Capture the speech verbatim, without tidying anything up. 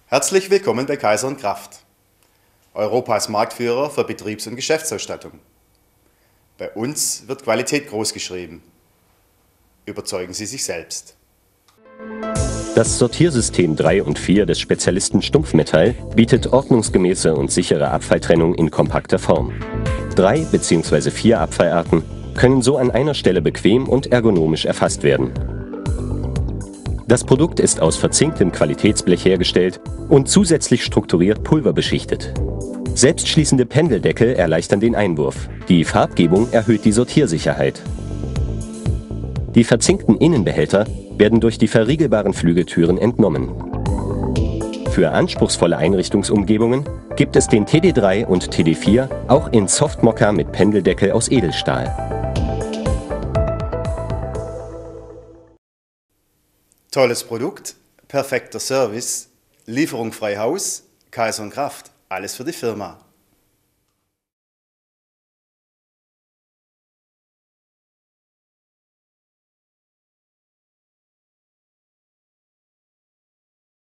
Herzlich willkommen bei Kaiser und Kraft, Europas Marktführer für Betriebs- und Geschäftsausstattung. Bei uns wird Qualität großgeschrieben. Überzeugen Sie sich selbst. Das Sortiersystem drei und vier des Spezialisten Stumpfmetall bietet ordnungsgemäße und sichere Abfalltrennung in kompakter Form. Drei bzw. vier Abfallarten können so an einer Stelle bequem und ergonomisch erfasst werden. Das Produkt ist aus verzinktem Qualitätsblech hergestellt und zusätzlich strukturiert pulverbeschichtet. Selbstschließende Pendeldeckel erleichtern den Einwurf. Die Farbgebung erhöht die Sortiersicherheit. Die verzinkten Innenbehälter werden durch die verriegelbaren Flügeltüren entnommen. Für anspruchsvolle Einrichtungsumgebungen gibt es den T D drei und T D vier auch in Softmokka mit Pendeldeckel aus Edelstahl. Tolles Produkt, perfekter Service, Lieferung frei Haus, Kaiser und Kraft, alles für die Firma.